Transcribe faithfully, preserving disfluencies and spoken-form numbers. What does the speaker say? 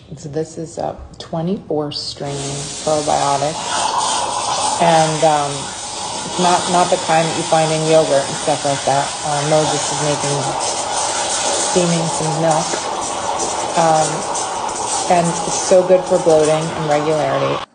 So this is a twenty-four strain probiotic, and um, it's not, not the kind that you find in yogurt and stuff like that. Uh, Mo just is making, steaming some milk, um, and it's so good for bloating and regularity.